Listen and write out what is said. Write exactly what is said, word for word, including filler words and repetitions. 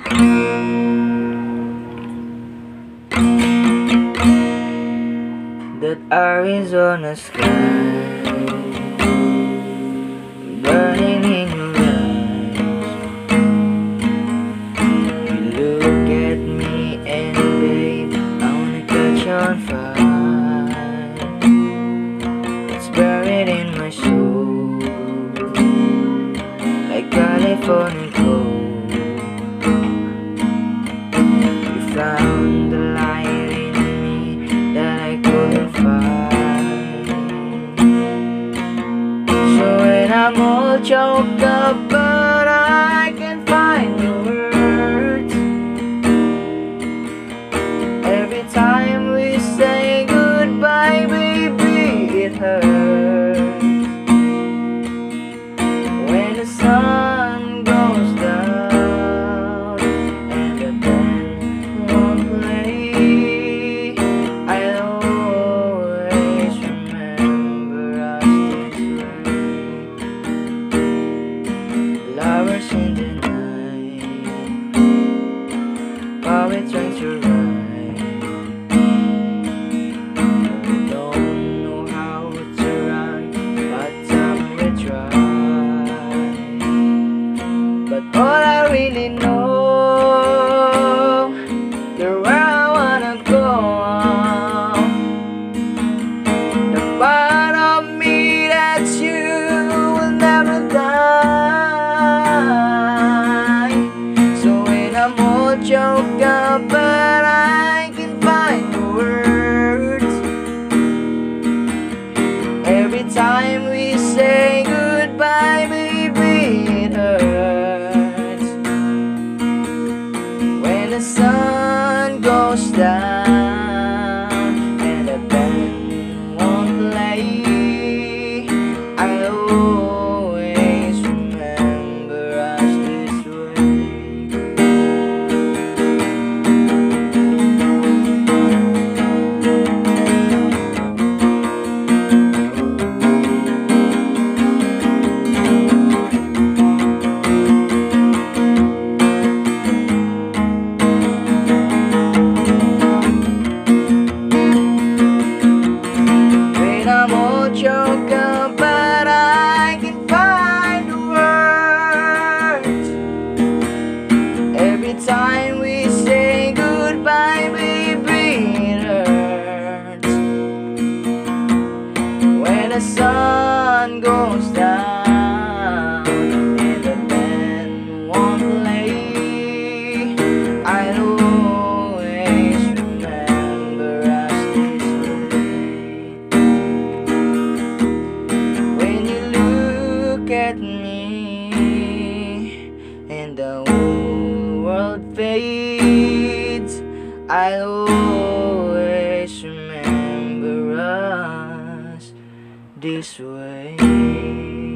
That Arizona sky burning in your eyes. You look at me and babe, I wanna catch on fire. It's buried in my soul like California gold. You found the light in me that I couldn't find. So when I'm all choked up but I can't find the words, every time we say goodbye, baby, it hurts. When the sun goes down and the band won't play, I'll always remember us this way. Lovers in the night, poet turns to right. We don't know how to run, but time we try. But all I really know, you're where I wanna go. The part of me that's you will never die. So when I'm all choked up but I can find the words, every time we say goodbye, baby, it hurts. When the sun goes down and the band won't play, I'll always remember us this way. When I'm all choked up but I can find the words, every time we say goodbye, baby, it hurts. When the sun goes down and the band won't play, I'll always remember us this way. When you look at me and the whole world fades, I'll always remember us this way.